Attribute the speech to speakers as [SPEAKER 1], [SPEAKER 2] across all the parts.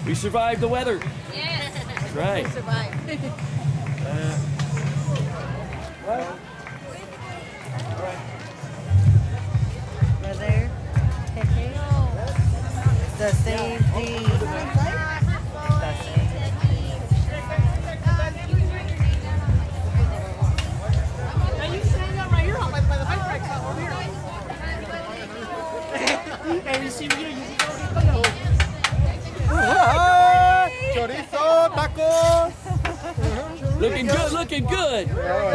[SPEAKER 1] We survived the weather.
[SPEAKER 2] Yes.
[SPEAKER 1] That's right.
[SPEAKER 2] We survived.
[SPEAKER 1] What?
[SPEAKER 3] Brother, the same thing. The same.
[SPEAKER 4] Now you stand up right here by the bike rack over here. And you see me, you see
[SPEAKER 5] Chorizo, tacos.
[SPEAKER 1] Looking good, looking good.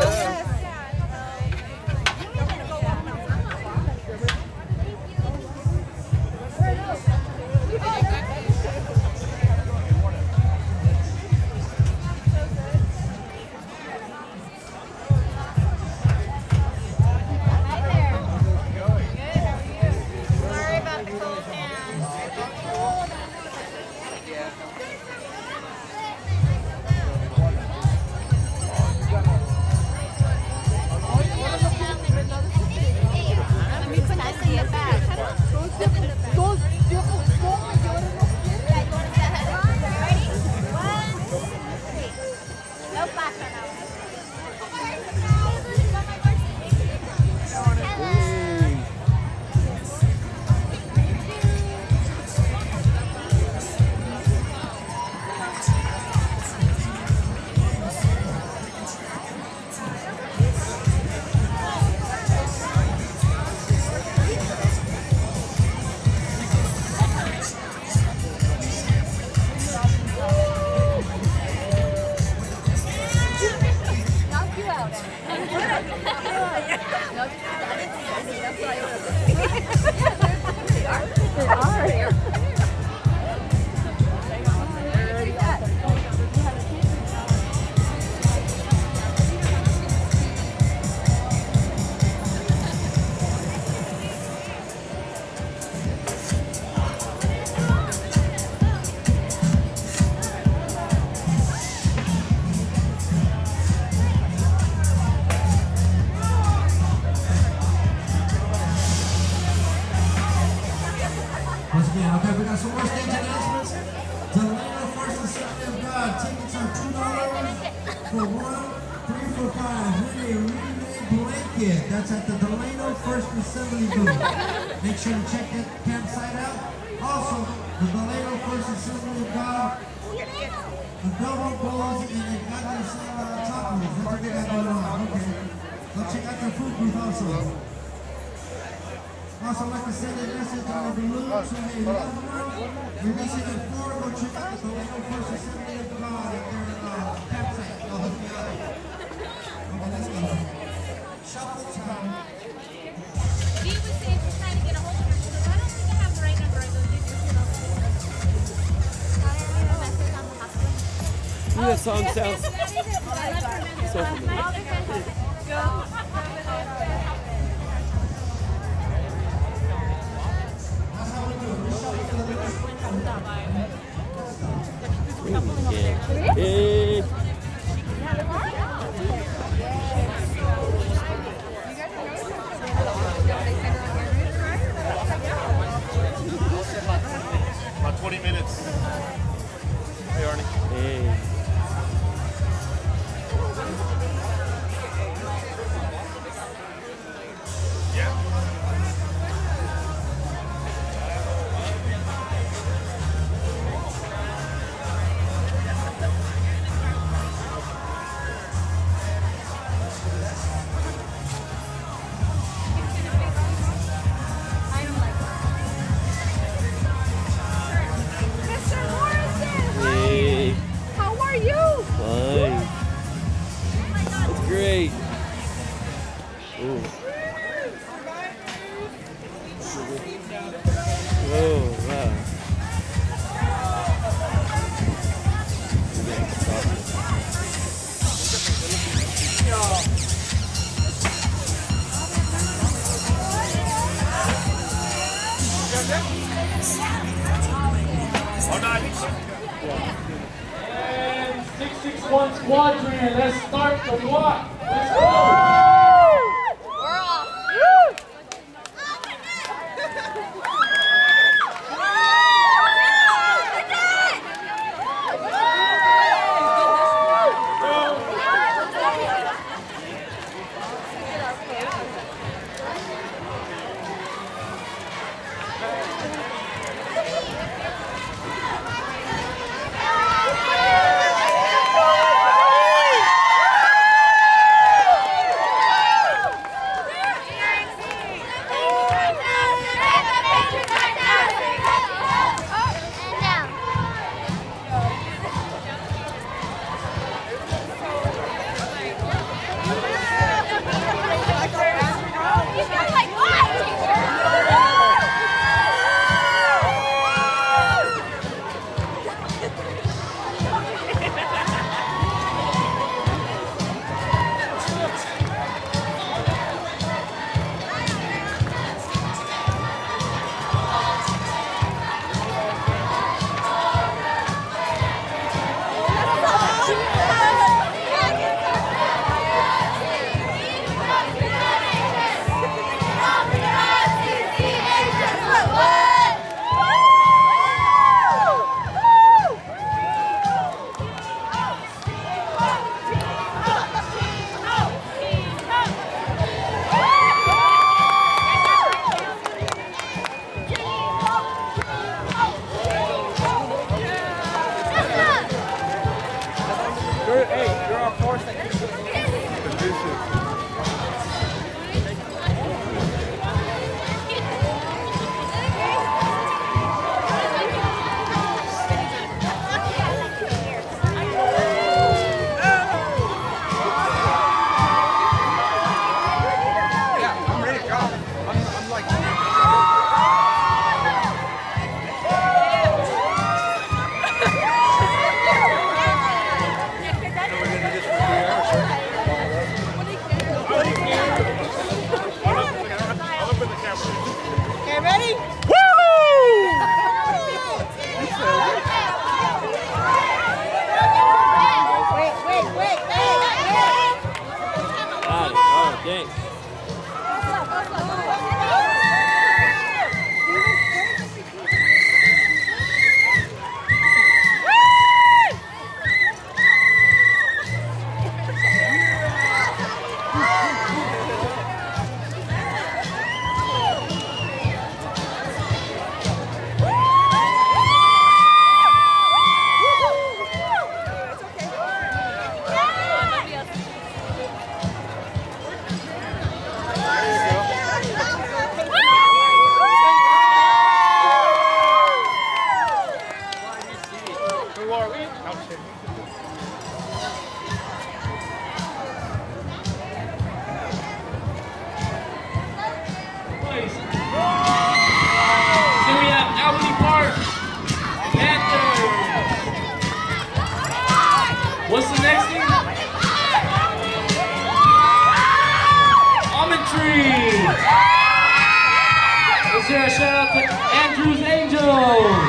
[SPEAKER 2] Sorry about the cold hand.
[SPEAKER 6] Once again, okay, we got some more stage announcements. Delano First Assembly of God. Tickets are $2 for 1, 3 for 5. Win a remade blanket. That's at the Delano First Assembly booth. Make sure to check that campsite out. Also, the Delano First Assembly of God, adobo bowls, and they got their tacos. That's what they got going on. Okay. Go check out their food booth also. Also, like to send a message on the balloon to a loved one. Releasing at 4, go check out the Delano First Assembly of God at their campsite. I'll hook you up. Okay, let's go. Shuffle time.
[SPEAKER 2] Dee was saying she's trying to get a hold of her. She goes, I don't think I have the right number. I go, did you get a message on the hospital?
[SPEAKER 1] That song sounds so
[SPEAKER 2] Oh,
[SPEAKER 1] familiar.
[SPEAKER 2] they're fantastic. Go.
[SPEAKER 1] Hey.
[SPEAKER 5] About 20 minutes. Hey, Arnie.
[SPEAKER 1] Hey. Hey.
[SPEAKER 2] How are you?
[SPEAKER 1] Fine. That's great. Ooh. Oh, wow.
[SPEAKER 7] And 661 Squadron, let's start the walk. Let's go.
[SPEAKER 2] We're off.
[SPEAKER 7] out to Andrews Angels.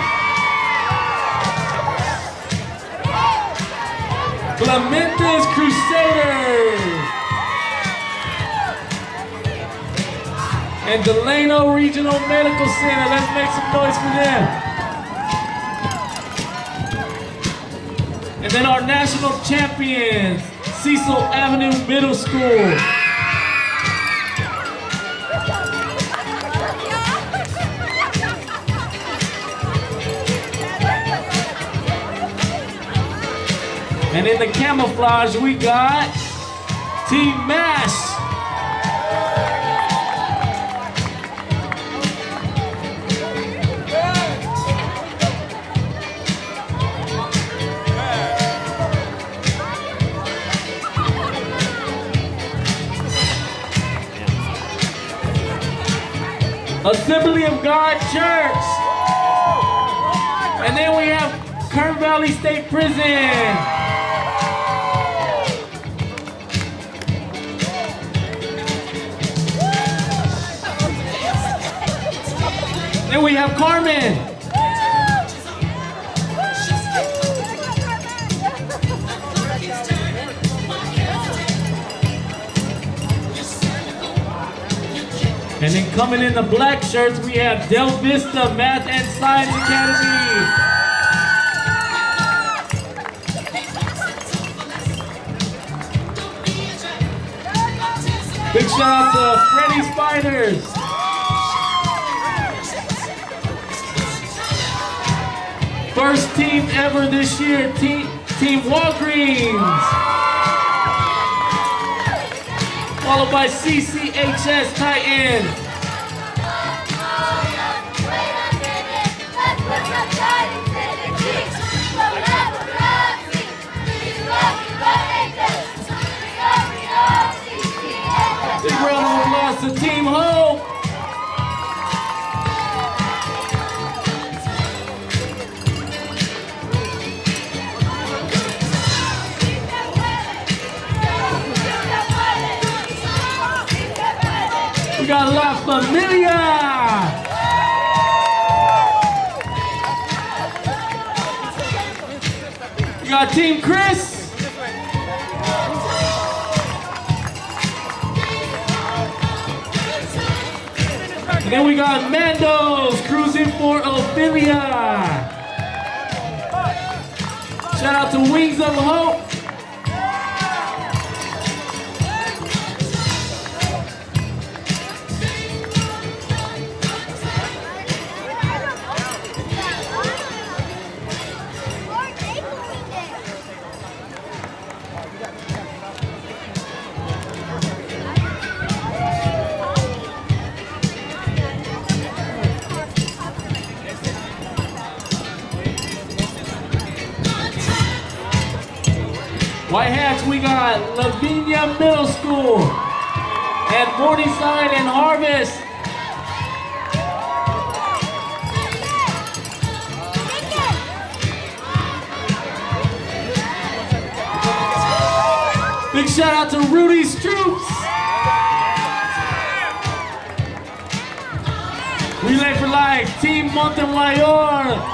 [SPEAKER 7] Clementis Crusaders. And Delano Regional Medical Center. Let's make some noise for them. And then our national champions, Cecil Avenue Middle School. And in the camouflage, we got Team MASH. Assembly of God Church. And then we have Kern Valley State Prison. Then we have Carmen. And then coming in the black shirts, we have Del Vista Math and Science Academy. Big shout out to Freddy Spiders. First team ever this year, Team Walgreens. Followed by CCHS Titan. Big round of applause to Team Hope. We got La Familia. We got Team Chris. And then we got Mandos cruising for Ophelia. Shout out to Wings of Hope. White hats, we got Lavinia Middle School and Morningside and Harvest. Big shout out to Rudy's Troops. Relay for Life, Team Montemayor.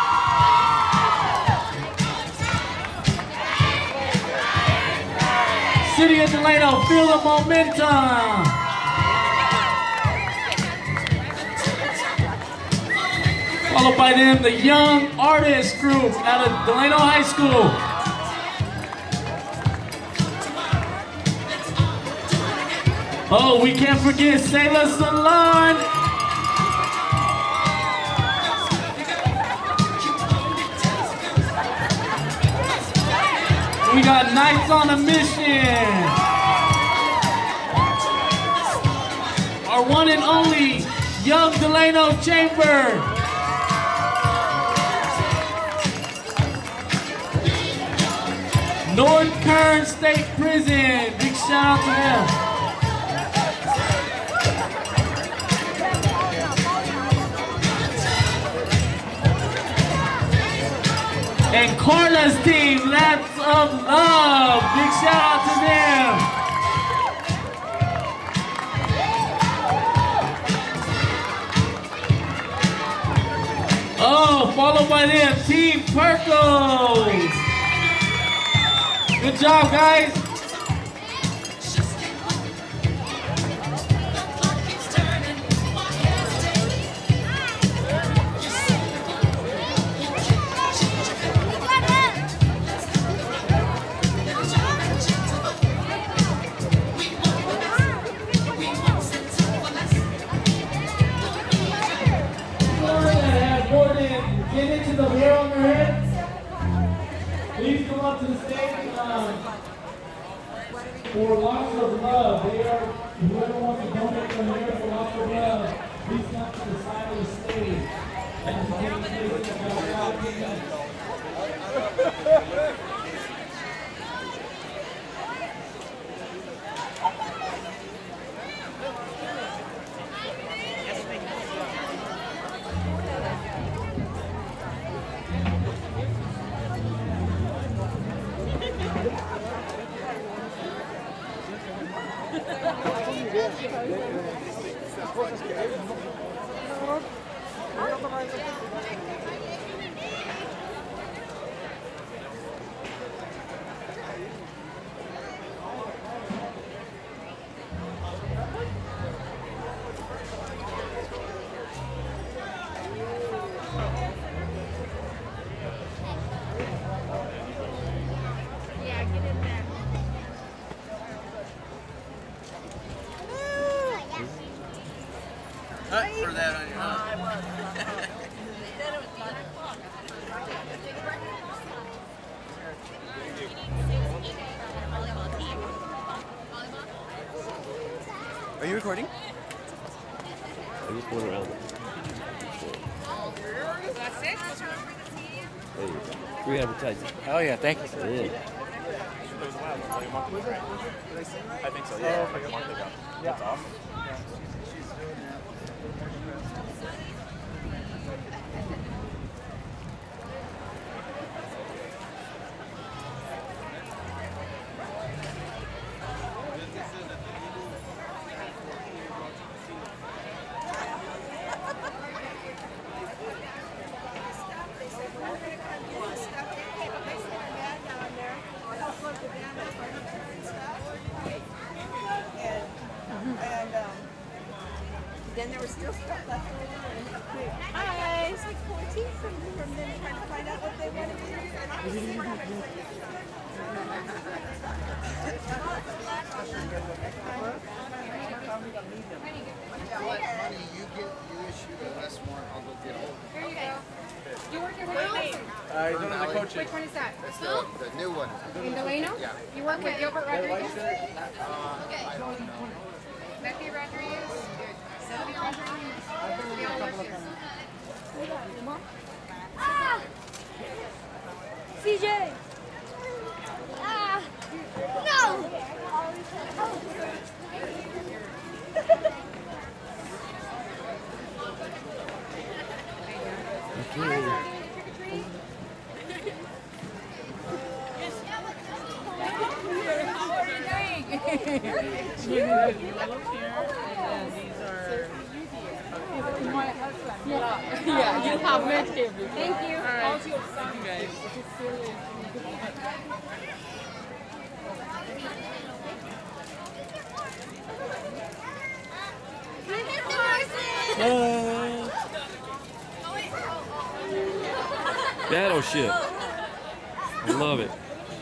[SPEAKER 7] City of Delano, feel the momentum. Followed by them, the Young Artist Group out of Delano High School. Oh, we can't forget Sailor Salon. We got Knights on a Mission. Our one and only Young Delano Chamber. North Kern State Prison. Big shout out to them. And Carla's team, Labs of Love. Big shout out to them. Oh, followed by them, Team Purple. Good job, guys. Get into the hair on their head. Please come up to the stage for Lots of Love. They are, whoever wants to donate their hair for Lots of Love, please come to the side of the stage. And take place in about 15 minutes.
[SPEAKER 8] For that on your own.
[SPEAKER 1] Are you recording? I just went around.
[SPEAKER 2] That's it?
[SPEAKER 1] Hey, free advertising.
[SPEAKER 8] Oh yeah, thank you.
[SPEAKER 1] Yeah.
[SPEAKER 5] I think so, yeah. That's awesome.
[SPEAKER 3] Then there was still stuff left over. Hi! It's like 14 from them trying to find out what they want to do.
[SPEAKER 8] Honey, you issue the last one, I'll go get hold.
[SPEAKER 2] Here you go. You work here with me.
[SPEAKER 5] He's one of the coaches.
[SPEAKER 2] Which one is that?
[SPEAKER 8] That's the new one.
[SPEAKER 2] In Delano?
[SPEAKER 8] Yeah.
[SPEAKER 2] You work with Gilbert Rodriguez?
[SPEAKER 8] I don't know.
[SPEAKER 2] Becky Rodriguez? Sylvia Rodriguez? They all work here.
[SPEAKER 9] Ah! CJ! Ah! No!
[SPEAKER 2] Yeah, you have met him. Thank you. How's your son? Guys.
[SPEAKER 1] Battleship. I love it.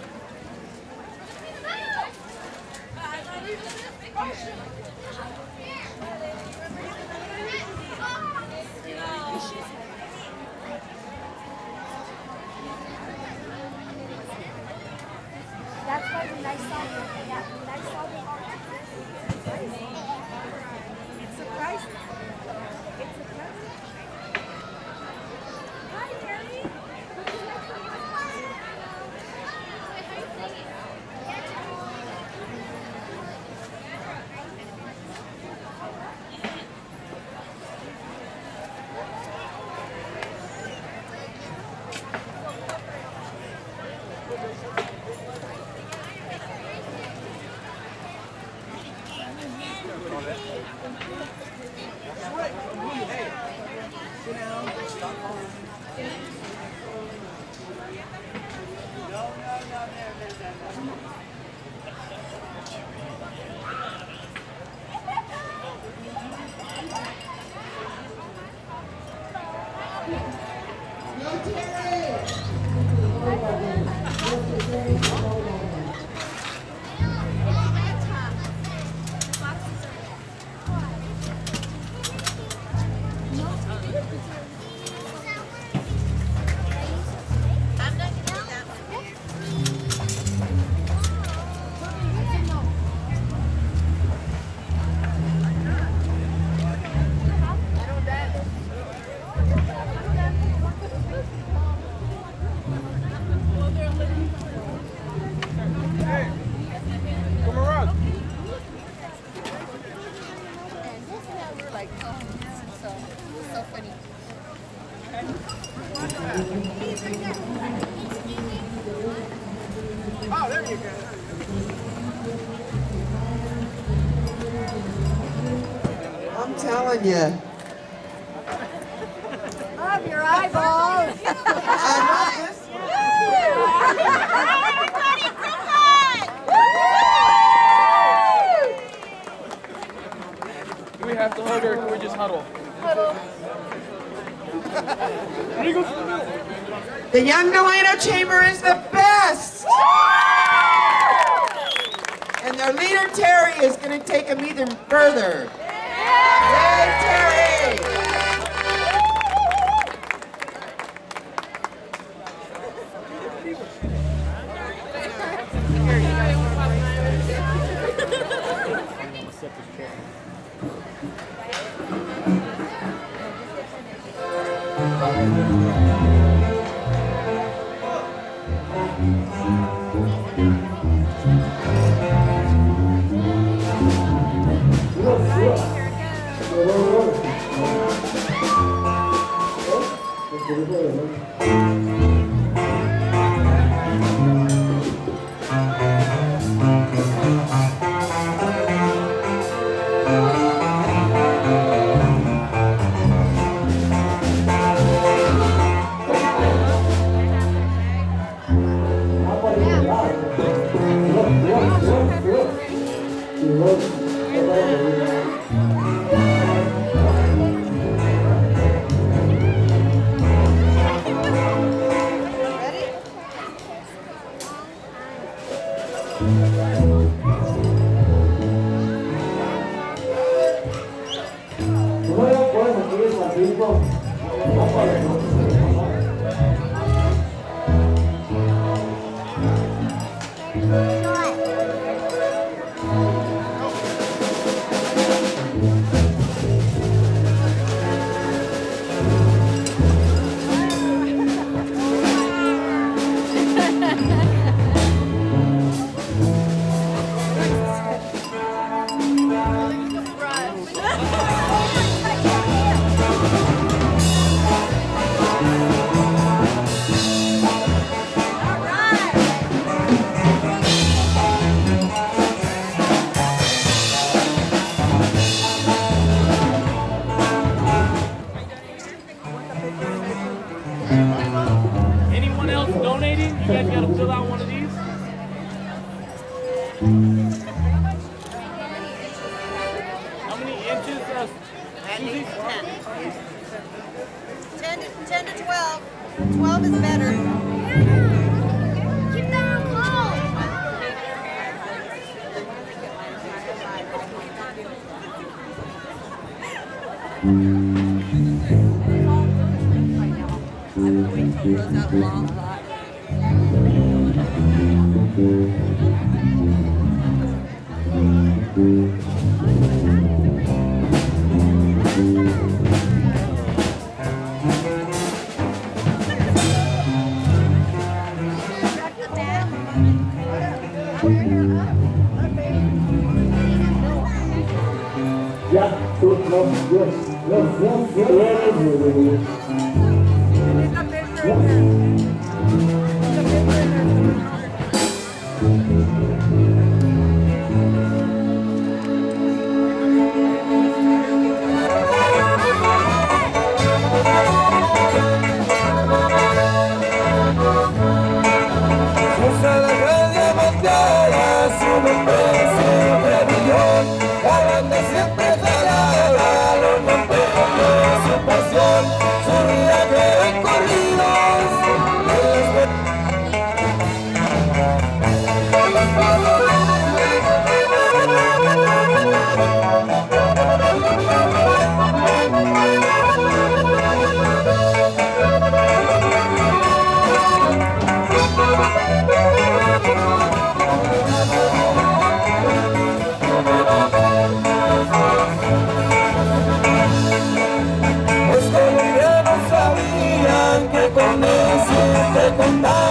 [SPEAKER 9] That's why the nice song. Yeah, the nice song.
[SPEAKER 3] It's surprising. It's surprising.
[SPEAKER 9] Hi, Jeremy.
[SPEAKER 4] Oh, there you go.
[SPEAKER 10] I'm telling you.
[SPEAKER 3] Of your eyeballs.
[SPEAKER 2] Everybody, group hug!
[SPEAKER 4] Do we have to hug or can we just huddle?
[SPEAKER 2] Huddle.
[SPEAKER 10] The Young Delano Chamber is the best! And their leader, Terry, is going to take them even further. Yay, Terry!
[SPEAKER 4] Anyone else donating? You guys gotta fill out one of these. How many inches?
[SPEAKER 3] At least 10. 10 to 12. 12 is better.
[SPEAKER 9] Keep them close.
[SPEAKER 6] Su pasión, su vida que he corrido. contar.